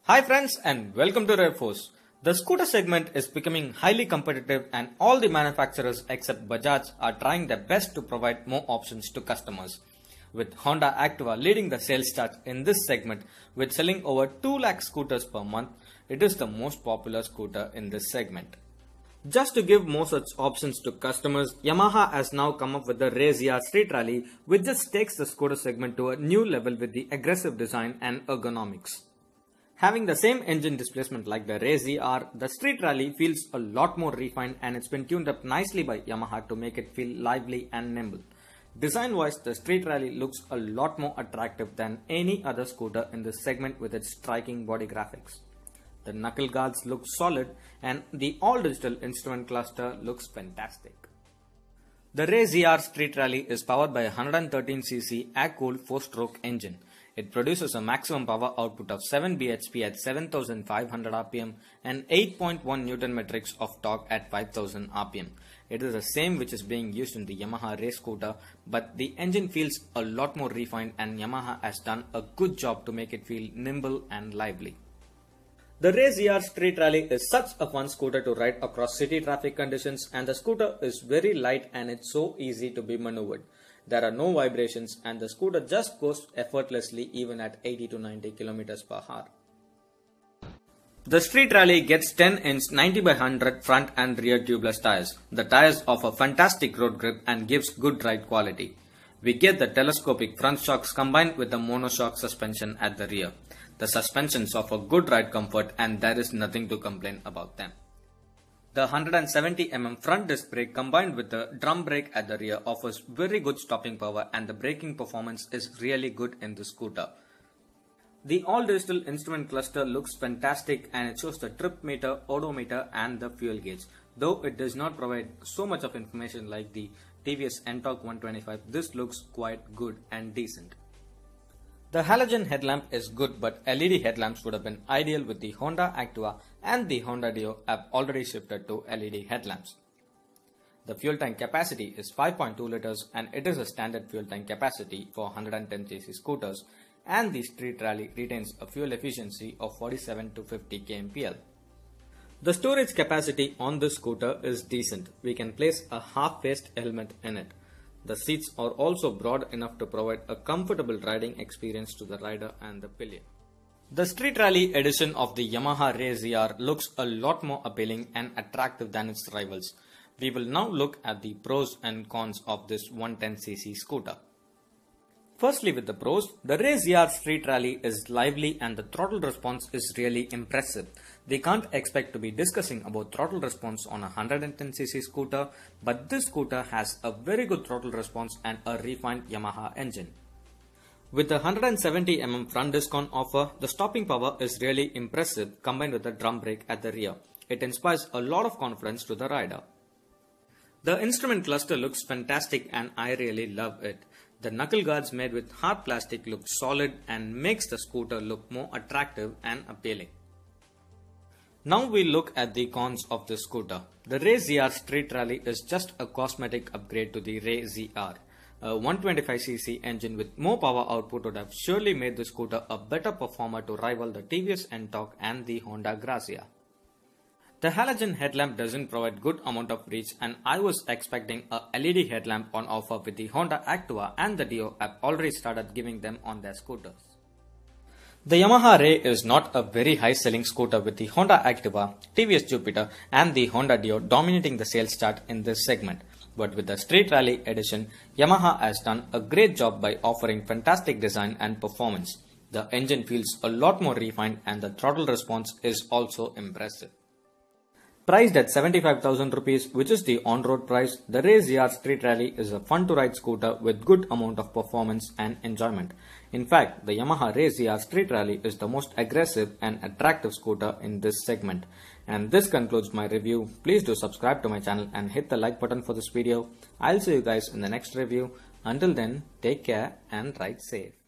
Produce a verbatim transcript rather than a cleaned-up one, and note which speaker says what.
Speaker 1: Hi friends and welcome to Rare Force. The scooter segment is becoming highly competitive and all the manufacturers except Bajaj are trying their best to provide more options to customers. With Honda Activa leading the sales chart in this segment with selling over two lakh scooters per month, it is the most popular scooter in this segment. Just to give more such options to customers, Yamaha has now come up with the Ray Z R Street Rally, which just takes the scooter segment to a new level with the aggressive design and ergonomics. Having the same engine displacement like the Ray Z R, the Street Rally feels a lot more refined and it's been tuned up nicely by Yamaha to make it feel lively and nimble. Design wise, the Street Rally looks a lot more attractive than any other scooter in this segment with its striking body graphics. The knuckle guards look solid and the all-digital instrument cluster looks fantastic. The Ray Z R Street Rally is powered by a one hundred thirteen c c air-cooled four-stroke engine. It produces a maximum power output of seven b h p at seven thousand five hundred r p m and eight point one newton meters of torque at five thousand r p m. It is the same which is being used in the Yamaha race scooter, but the engine feels a lot more refined and Yamaha has done a good job to make it feel nimble and lively. The Ray Z R Street Rally is such a fun scooter to ride across city traffic conditions, and the scooter is very light and it's so easy to be maneuvered. There are no vibrations and the scooter just goes effortlessly even at eighty to ninety kilometers per hour. The Street Rally gets ten inch ninety by one hundred front and rear tubeless tires. The tires offer fantastic road grip and gives good ride quality. We get the telescopic front shocks combined with the monoshock suspension at the rear. The suspensions offer good ride comfort and there is nothing to complain about them. The one hundred seventy millimeter front disc brake combined with the drum brake at the rear offers very good stopping power and the braking performance is really good in the scooter. The all-digital instrument cluster looks fantastic and it shows the trip meter, odometer and the fuel gauge. Though it does not provide so much of information like the T V S N-Torq one twenty-five, this looks quite good and decent. The halogen headlamp is good, but L E D headlamps would have been ideal with the Honda Activa, and the Honda Dio have already shifted to L E D headlamps. The fuel tank capacity is five point two liters and it is a standard fuel tank capacity for one hundred ten c c scooters, and the Street Rally retains a fuel efficiency of forty-seven to fifty kilometers per hour. The storage capacity on this scooter is decent. We can place a half-faced helmet in it. The seats are also broad enough to provide a comfortable riding experience to the rider and the pillion. The Street Rally edition of the Yamaha Ray Z R looks a lot more appealing and attractive than its rivals. We will now look at the pros and cons of this one hundred ten c c scooter. Firstly, with the pros, the Ray Z R Street Rally is lively and the throttle response is really impressive. We can't expect to be discussing about throttle response on a one hundred ten c c scooter, but this scooter has a very good throttle response and a refined Yamaha engine. With the one hundred seventy millimeter front disc on offer, the stopping power is really impressive combined with the drum brake at the rear. It inspires a lot of confidence to the rider. The instrument cluster looks fantastic and I really love it. The knuckle guards made with hard plastic look solid and makes the scooter look more attractive and appealing. Now we look at the cons of the scooter. The Ray Z R Street Rally is just a cosmetic upgrade to the Ray Z R. A one hundred twenty-five c c engine with more power output would have surely made the scooter a better performer to rival the T V S N-Torq and the Honda Grazia. The halogen headlamp doesn't provide good amount of reach and I was expecting a L E D headlamp on offer with the Honda Activa, and the Dio have already started giving them on their scooters. The Yamaha Ray is not a very high selling scooter with the Honda Activa, T V S Jupiter and the Honda Dio dominating the sales chart in this segment. But with the Street Rally edition, Yamaha has done a great job by offering fantastic design and performance. The engine feels a lot more refined and the throttle response is also impressive. Priced at seventy-five thousand rupees, which is the on-road price, the Ray Z R Street Rally is a fun-to-ride scooter with good amount of performance and enjoyment. In fact, the Yamaha Ray Z R Street Rally is the most aggressive and attractive scooter in this segment. And this concludes my review. Please do subscribe to my channel and hit the like button for this video. I'll see you guys in the next review. Until then, take care and ride safe.